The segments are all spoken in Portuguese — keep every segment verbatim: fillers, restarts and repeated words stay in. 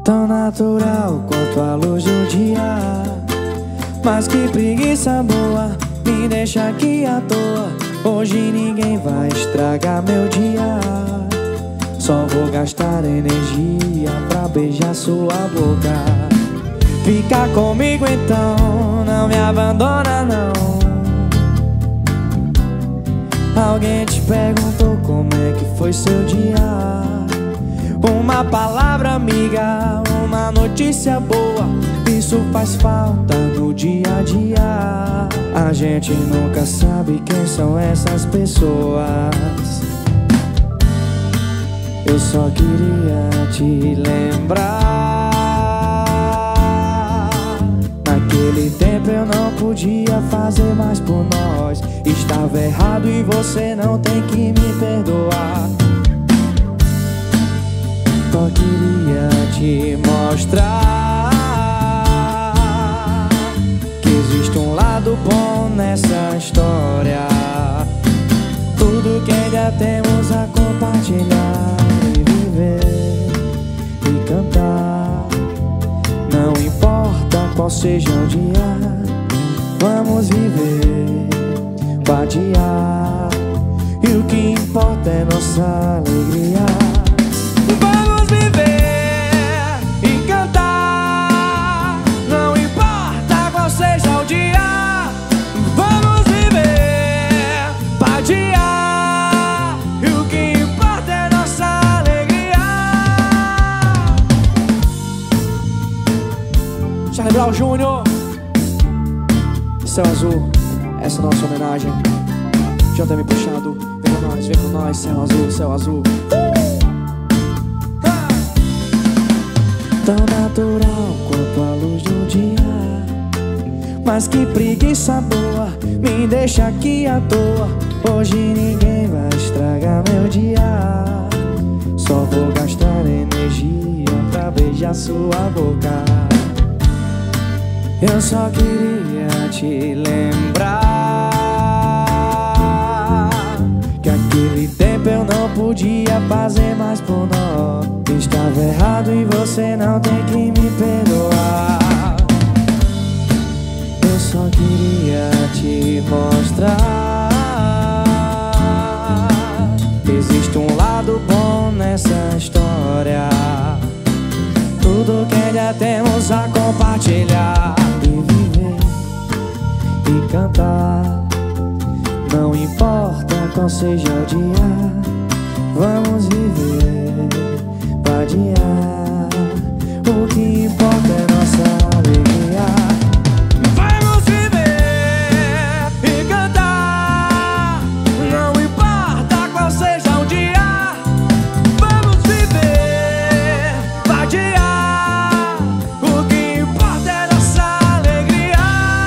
Tão natural quanto a luz do dia, mas que preguiça boa, me deixa aqui à toa. Hoje ninguém vai estragar meu dia, só vou gastar energia pra beijar sua boca. Fica comigo então, não me abandona não. Alguém te perguntou como é que foi seu dia? Uma palavra amiga, uma notícia boa, isso faz falta no dia a dia. A gente nunca sabe quem são essas pessoas. Eu só queria te lembrar. Naquele tempo eu não podia fazer mais por nós. Estava errado e você não tem que me perdoar. Só queria te mostrar que existe um lado bom nessa história. Tudo que ainda temos a compartilhar e viver e cantar. Não importa qual seja o dia, vamos viver, vadiar. E o que importa é nossa alegria. Vamos viver e cantar, não importa qual seja o dia. Vamos viver, vadiar. E o que importa é nossa alegria. Charlie Brown Júnior, Céu Azul, essa é a nossa homenagem. Já tá me puxado, vem com nós, vem com nós. Céu Azul, Céu Azul. Tão natural quanto a luz do dia, mas que preguiça boa, me deixa aqui à toa. Hoje ninguém vai estragar meu dia, só vou gastar energia pra beijar sua boca. Eu só queria te lembrar que aquele tempo eu não podia fazer mais por nós. Estava errado e você não tem que me perdoar. Eu só queria te mostrar que existe um lado bom nessa história. Tudo que ainda temos a compartilhar e viver e cantar. Não importa qual seja o dia, vamos viver, vadiar. O que importa é nossa alegria. Vamos viver e cantar, não importa qual seja o dia. Vamos viver, vadiar. O que importa é nossa alegria.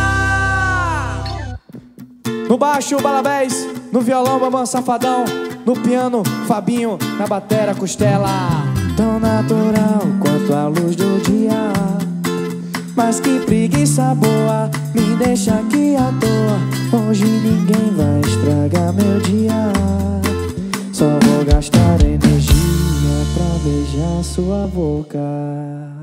No baixo, Balabés. No violão, Bambam Safadão. No piano, Fabinho. Na batera, Costela. Tão natural quanto a luz do dia, mas que preguiça boa, me deixa aqui à toa. Hoje ninguém vai estragar meu dia, só vou gastar energia pra beijar sua boca.